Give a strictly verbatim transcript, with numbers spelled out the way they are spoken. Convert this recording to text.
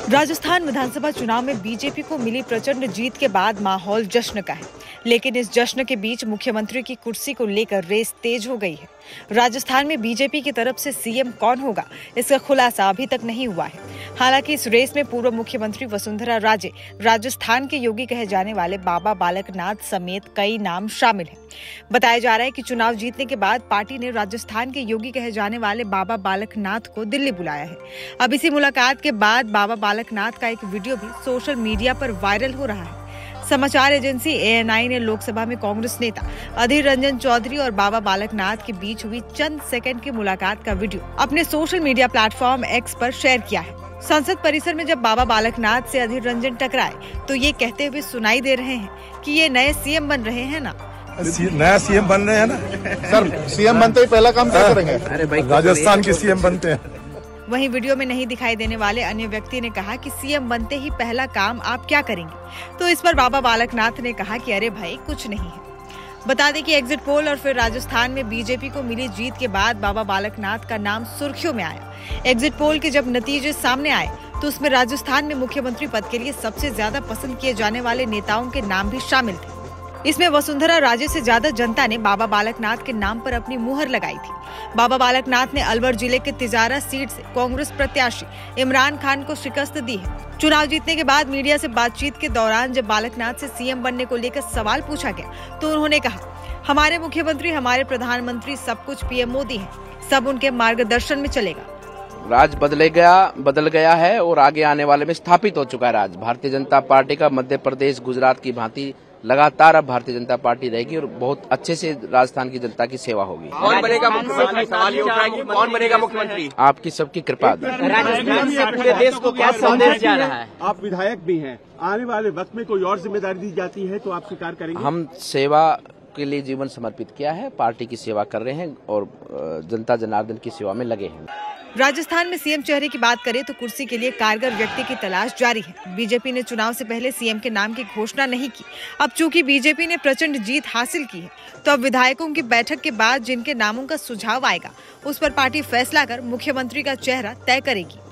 राजस्थान विधानसभा चुनाव में बीजेपी को मिली प्रचंड जीत के बाद माहौल जश्न का है, लेकिन इस जश्न के बीच मुख्यमंत्री की कुर्सी को लेकर रेस तेज हो गई है। राजस्थान में बीजेपी की तरफ से सीएम कौन होगा, इसका खुलासा अभी तक नहीं हुआ है। हालांकि इस रेस में पूर्व मुख्यमंत्री वसुंधरा राजे, राजस्थान के योगी कहे जाने वाले बाबा बालकनाथ समेत कई नाम शामिल हैं। बताया जा रहा है कि चुनाव जीतने के बाद पार्टी ने राजस्थान के योगी कहे जाने वाले बाबा बालकनाथ को दिल्ली बुलाया है। अब इसी मुलाकात के बाद बाबा बालकनाथ का एक वीडियो भी सोशल मीडिया पर वायरल हो रहा है। समाचार एजेंसी ए एन आई ने लोकसभा में कांग्रेस नेता अधीर रंजन चौधरी और बाबा बालकनाथ के बीच हुई चंद सेकंड की मुलाकात का वीडियो अपने सोशल मीडिया प्लेटफॉर्म एक्स पर शेयर किया है। संसद परिसर में जब बाबा बालकनाथ से अधीर रंजन टकराए तो ये कहते हुए सुनाई दे रहे हैं कि ये नए सीएम बन रहे हैं ना। नया सीएम बन रहे हैं ना सर। सीएम बनते ही पहला काम क्या करेंगे? अरे भाई, राजस्थान के सीएम बनते हैं। वहीं वीडियो में नहीं दिखाई देने वाले अन्य व्यक्ति ने कहा कि सीएम बनते ही पहला काम आप क्या करेंगे, तो इस पर बाबा बालकनाथ ने कहा कि अरे भाई कुछ नहीं है। बता दें कि एग्जिट पोल और फिर राजस्थान में बीजेपी को मिली जीत के बाद बाबा बालकनाथ का नाम सुर्खियों में आया। एग्जिट पोल के जब नतीजे सामने आए तो उसमें राजस्थान में मुख्यमंत्री पद के लिए सबसे ज्यादा पसंद किए जाने वाले नेताओं के नाम भी शामिल थे। इसमें वसुंधरा राजे से ज्यादा जनता ने बाबा बालकनाथ के नाम पर अपनी मुहर लगाई थी। बाबा बालकनाथ ने अलवर जिले के तिजारा सीट से कांग्रेस प्रत्याशी इमरान खान को शिकस्त दी है। चुनाव जीतने के बाद मीडिया से बातचीत के दौरान जब बालकनाथ से सीएम बनने को लेकर सवाल पूछा गया तो उन्होंने कहा, हमारे मुख्यमंत्री, हमारे प्रधानमंत्री, सब कुछ पीएम मोदी है, सब उनके मार्गदर्शन में चलेगा। राज बदले गया बदल गया है और आगे आने वाले में स्थापित हो चुका है राज। भारतीय जनता पार्टी का मध्य प्रदेश, गुजरात की भांति लगातार अब भारतीय जनता पार्टी रहेगी और बहुत अच्छे से राजस्थान की जनता की सेवा होगी। कौन बनेगा मुख्यमंत्री? सवाल ये उठा कि कौन बनेगा मुख्यमंत्री? आपकी सबकी कृपा। राजस्थान से पूरे देश को क्या संदेश जा रहा है? आप विधायक भी हैं, आने वाले वक्त में कोई और जिम्मेदारी दी जाती है तो आप स्वीकार करेंगे? हम सेवा के लिए जीवन समर्पित किया है, पार्टी की सेवा कर रहे हैं और जनता जनार्दन की सेवा में लगे हैं। राजस्थान में सीएम चेहरे की बात करें तो कुर्सी के लिए कारगर व्यक्ति की तलाश जारी है। बीजेपी ने चुनाव से पहले सीएम के नाम की घोषणा नहीं की। अब चूंकि बीजेपी ने प्रचंड जीत हासिल की है तो अब विधायकों की बैठक के बाद जिनके नामों का सुझाव आएगा उस पर पार्टी फैसला कर मुख्यमंत्री का चेहरा तय करेगी।